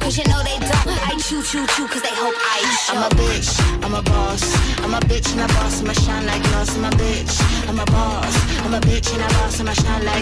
cause you know they don't. I choo choo choo cause they hope I show. I'm a bitch, I'm a boss. I'm a bitch and a boss, I'ma shine like glass. I'm a bitch, I'm a boss. I'm a bitch and a boss, I'ma shine like